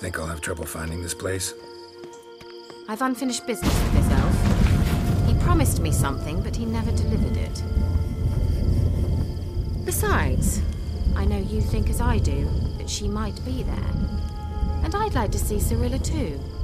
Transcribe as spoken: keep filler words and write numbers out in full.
Think I'll have trouble finding this place? I've unfinished business with this elf. He promised me something, but he never delivered it. Besides, I know you think as I do, that she might be there. And I'd like to see Cirilla too.